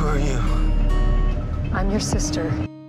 Who are you? I'm your sister.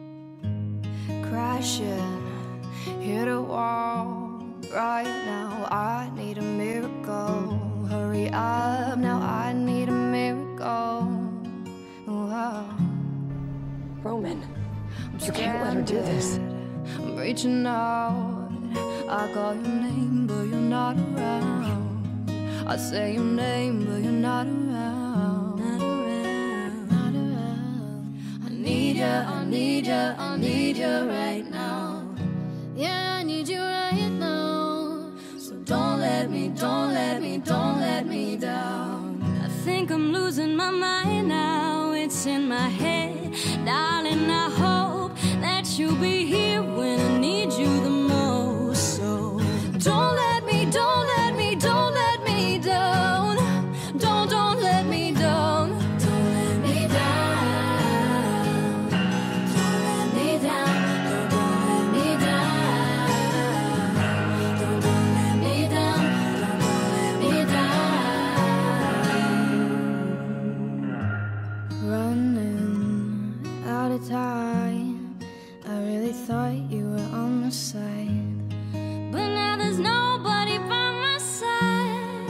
Crashing, hit a wall. Right now, I need a miracle. Hurry up, now I need a miracle. Whoa. Roman, you can't let her do this. I'm reaching out. I call your name, but you're not around. I say your name, but you're not around. Not around, not around. I need you, I need you, I need you right now. Yeah, I need you right now. So don't let me, don't let me, don't let me down. I think I'm losing my mind now. It's in my head, darling. I hope that you'll be here when I need you the most. So don't let me, don't let me, don't let me down. Don't let me down. Don't let me down. Don't let me down. Don't let me down. Don't let me down. Don't let me down. Running out of time. I really thought you were on my side, but now there's nobody by my side.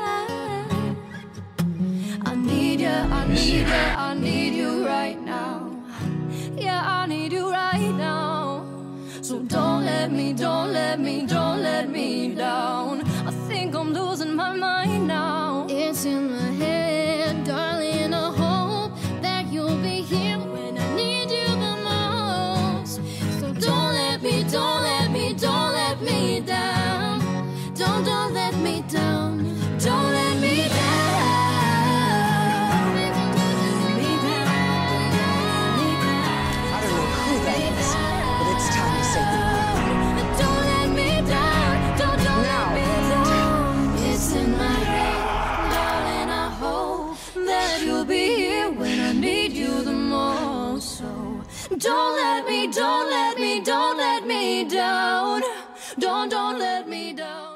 I need you, I need you, I need you right now. Yeah, I need you right now. So don't let me, don't let me, don't let me down. I think I'm losing my mind now. It's in my head, darling. I hope that you'll be here when I need you the most. So don't let me, don't let me, don't let me down. Don't let me down. Don't let me down. I don't know who that is, but it's time to say goodbye. Don't let me down. Don't let me down. It's in my head, darling. I hope that you'll be here when I need you the most. So don't let me, don't let me, don't let me down. Don't let me down.